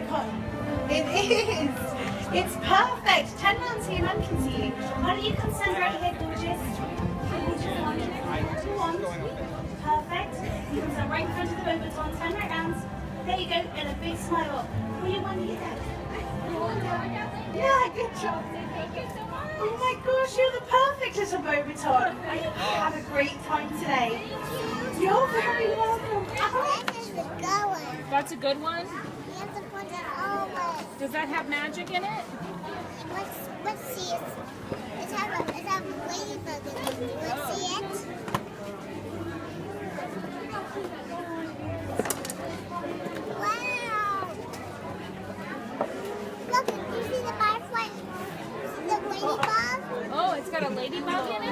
It is. It's perfect. Turn around so your mum can see you. Why don't you come stand right here, gorgeous? Perfect. You can stand right in front of the Beauxbaton. Turn right round. There you go. And a big smile. Will you want to eat that? Yeah, good job. Thank you so much. Oh my gosh, you're the perfect little Beauxbaton. I hope you have a great time today. You're very welcome. That's a good one? You have to put it over. Does that have magic in it? Let's see it. It has a ladybug in it. Let's see it. Wow! Look, you see the butterfly? The ladybug? Oh, it's got a ladybug in it?